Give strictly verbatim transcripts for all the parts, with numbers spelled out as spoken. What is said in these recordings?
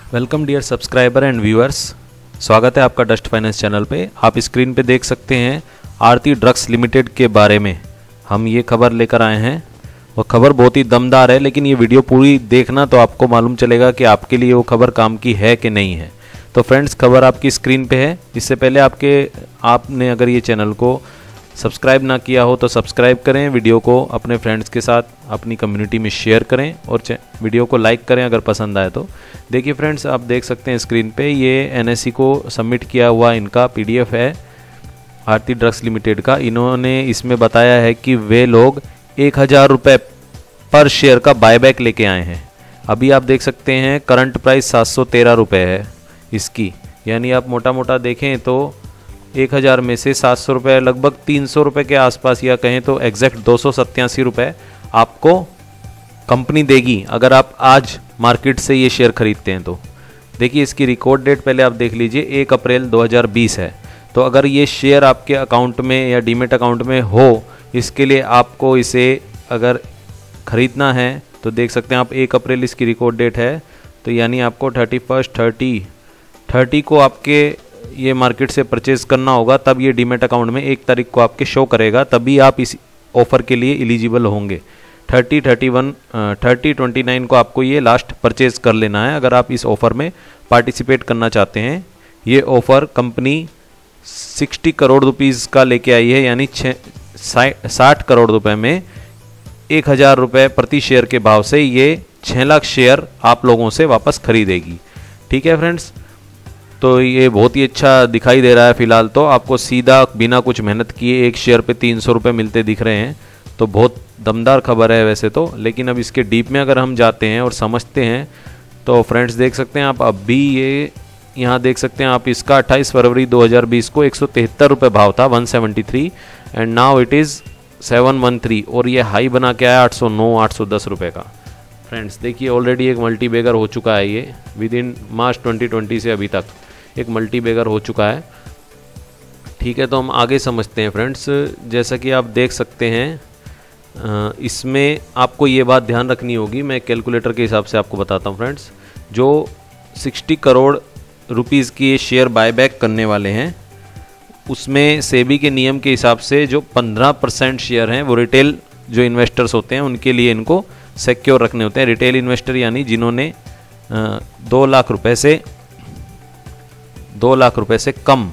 Welcome dear subscriber and viewers, स्वागत है आपका डस्ट फाइनेंस चैनल पे। आप स्क्रीन पे देख सकते हैं आरती ड्रग्स लिमिटेड के बारे में हम ये खबर लेकर आए हैं। वो खबर बहुत ही दमदार है, लेकिन ये वीडियो पूरी देखना तो आपको मालूम चलेगा कि आपके लिए वो खबर काम की है कि नहीं है। तो फ्रेंड्स, खबर आपकी स्क्रीन पे है। इससे पहले आपके आपने अगर ये चैनल को सब्सक्राइब ना किया हो तो सब्सक्राइब करें, वीडियो को अपने फ्रेंड्स के साथ अपनी कम्युनिटी में शेयर करें और वीडियो को लाइक करें अगर पसंद आए तो। देखिए फ्रेंड्स, आप देख सकते हैं स्क्रीन पे ये एनएससी को सबमिट किया हुआ इनका पीडीएफ है आरती ड्रग्स लिमिटेड का। इन्होंने इसमें बताया है कि वे लोग एक हज़ार रुपये पर शेयर का बायबैक लेके आए हैं। अभी आप देख सकते हैं करंट प्राइस सात सौ तेरह रुपये है इसकी, यानी आप मोटा मोटा देखें तो एक हज़ार में से सात सौ रुपये लगभग तीन सौ रुपये के आसपास, या कहें तो एग्जैक्ट दो सौ सत्तासी रुपये आपको कंपनी देगी अगर आप आज मार्केट से ये शेयर खरीदते हैं तो। देखिए इसकी रिकॉर्ड डेट पहले आप देख लीजिए, एक अप्रैल दो हज़ार बीस है। तो अगर ये शेयर आपके अकाउंट में या डीमेट अकाउंट में हो, इसके लिए आपको इसे अगर ख़रीदना है तो देख सकते हैं आप एक अप्रैल इसकी रिकॉर्ड डेट है, तो यानी आपको थर्टी फर्स्ट थर्टी थर्टी को आपके ये मार्केट से परचेज़ करना होगा, तब ये डीमेट अकाउंट में एक तारीख को आपके शो करेगा, तभी आप इस ऑफ़र के लिए एलिजिबल होंगे। Thirty thirty one thirty twenty nine को आपको ये लास्ट परचेज़ कर लेना है अगर आप इस ऑफ़र में पार्टिसिपेट करना चाहते हैं। ये offer company sixty crore rupees का लेके आई है, यानी छः साठ करोड़ रुपए में एक हज़ार रुपये प्रति शेयर के भाव से ये छः लाख शेयर आप लोगों से वापस खरीदेगी। ठीक है फ्रेंड्स, तो ये बहुत ही अच्छा दिखाई दे रहा है। फ़िलहाल तो आपको सीधा बिना कुछ मेहनत किए एक शेयर पे तीन सौ रुपये मिलते दिख रहे हैं, तो बहुत दमदार खबर है वैसे तो। लेकिन अब इसके डीप में अगर हम जाते हैं और समझते हैं तो फ्रेंड्स देख सकते हैं आप, अभी ये यहाँ देख सकते हैं आप, इसका अट्ठाईस फरवरी दो हज़ार बीस को एक सौ तिहत्तर रुपये भाव था, one seventy three, and now it is seven one three, और ये हाई बना के आया आठ सौ नौ आठ सौ दस रुपये का। फ्रेंड्स देखिए ऑलरेडी एक मल्टी बैगर हो चुका है ये, within March twenty twenty से अभी तक एक मल्टी बैगर हो चुका है। ठीक है, तो हम आगे समझते हैं फ्रेंड्स। जैसा कि आप देख सकते हैं इसमें आपको ये बात ध्यान रखनी होगी, मैं कैलकुलेटर के हिसाब से आपको बताता हूँ फ्रेंड्स। जो साठ करोड़ रुपीज़ की ये शेयर बायबैक करने वाले हैं, उसमें सेबी के नियम के हिसाब से जो पंद्रह परसेंट शेयर हैं वो रिटेल जो इन्वेस्टर्स होते हैं उनके लिए इनको सिक्योर रखने होते हैं। रिटेल इन्वेस्टर यानी जिन्होंने दो लाख रुपए से दो लाख रुपए से कम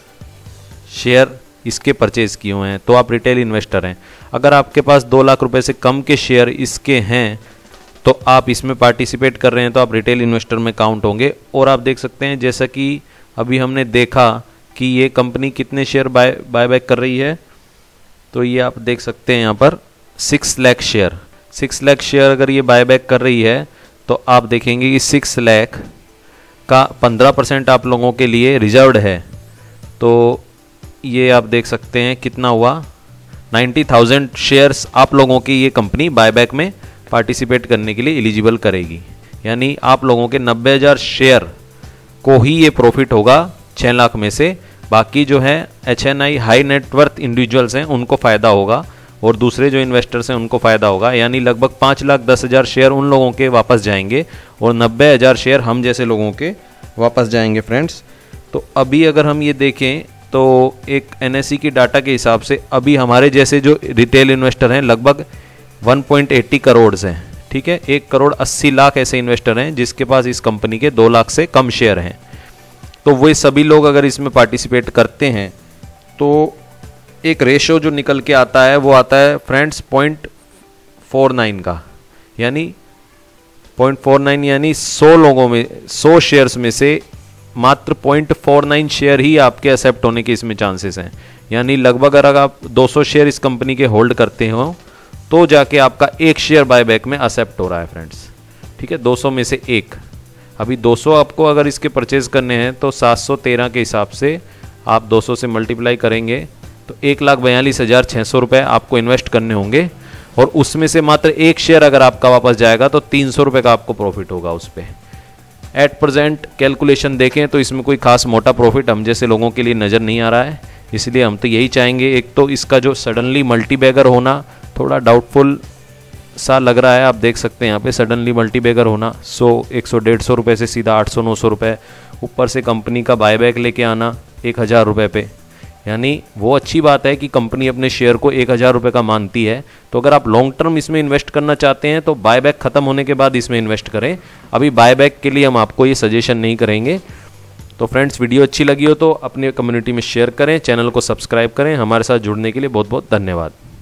शेयर इसके परचेज़ किए हुए हैं तो आप रिटेल इन्वेस्टर हैं। अगर आपके पास दो लाख रुपए से कम के शेयर इसके हैं तो आप इसमें पार्टिसिपेट कर रहे हैं, तो आप रिटेल इन्वेस्टर में काउंट होंगे। और आप देख सकते हैं जैसा कि अभी हमने देखा कि ये कंपनी कितने शेयर बाय बायबैक कर रही है, तो ये आप देख सकते हैं यहाँ पर six lakh share six lakh share अगर ये बायबैक कर रही है तो आप देखेंगे कि सिक्स लाख का पंद्रह परसेंट आप लोगों के लिए रिजर्व्ड है। तो ये आप देख सकते हैं कितना हुआ, नाइन्टी थाउजेंड शेयर्स आप लोगों की ये कंपनी बायबैक में पार्टिसिपेट करने के लिए एलिजिबल करेगी। यानी आप लोगों के नब्बे हज़ार शेयर को ही ये प्रॉफिट होगा छः लाख में से। बाकी जो है H N I high net worth individuals हैं उनको फ़ायदा होगा, और दूसरे जो इन्वेस्टर्स हैं उनको फ़ायदा होगा। यानी लगभग पाँच लाख दस हज़ार शेयर उन लोगों के वापस जाएंगे और नब्बे हज़ार शेयर हम जैसे लोगों के वापस जाएंगे फ्रेंड्स। तो अभी अगर हम ये देखें तो एक एनएससी की डाटा के हिसाब से अभी हमारे जैसे जो रिटेल इन्वेस्टर हैं लगभग one point eight zero crore हैं। ठीक है, एक करोड़ अस्सी लाख ऐसे इन्वेस्टर हैं जिसके पास इस कंपनी के दो लाख से कम शेयर हैं। तो वे सभी लोग अगर इसमें पार्टिसिपेट करते हैं तो एक रेशो जो निकल के आता है वो आता है फ्रेंड्स पॉइंट फोर नाइन का, यानी पॉइंट फोर नाइन यानी सौ लोगों में सौ शेयर्स में से मात्र पॉइंट फोर नाइन शेयर ही आपके एक्सेप्ट होने के इसमें चांसेस हैं। यानी लगभग अगर आप दो सौ शेयर इस कंपनी के होल्ड करते हो तो जाके आपका एक शेयर बायबैक में एक्सेप्ट हो रहा है फ्रेंड्स। ठीक है, दो सौ में से एक। अभी दो सौ आपको अगर इसके परचेज़ करने हैं तो सात सौ तेरह के हिसाब से आप दो सौ से मल्टीप्लाई करेंगे तो एक लाख बयालीस हज़ार छः सौ रुपये आपको इन्वेस्ट करने होंगे, और उसमें से मात्र एक शेयर अगर आपका वापस जाएगा तो तीन सौ रुपये का आपको प्रॉफिट होगा उस पर। एट प्रेजेंट कैलकुलेशन देखें तो इसमें कोई खास मोटा प्रॉफिट हम जैसे लोगों के लिए नज़र नहीं आ रहा है, इसलिए हम तो यही चाहेंगे। एक तो इसका जो सडनली मल्टी बैगर होना थोड़ा डाउटफुल सा लग रहा है। आप देख सकते हैं यहाँ पे सडनली मल्टीबैगर होना, सौ एक सौ डेढ़ सौ रुपये से सीधा आठ सौ नौ सौ रुपये, ऊपर से कंपनी का बायबैक लेके आना एक हज़ार रुपये पे। यानी वो अच्छी बात है कि कंपनी अपने शेयर को एक हज़ार रुपये का मानती है। तो अगर आप लॉन्ग टर्म इसमें इन्वेस्ट करना चाहते हैं तो बायबैक ख़त्म होने के बाद इसमें इन्वेस्ट करें। अभी बायबैक के लिए हम आपको ये सजेशन नहीं करेंगे। तो फ्रेंड्स, वीडियो अच्छी लगी हो तो अपने कम्युनिटी में शेयर करें, चैनल को सब्सक्राइब करें। हमारे साथ जुड़ने के लिए बहुत बहुत धन्यवाद।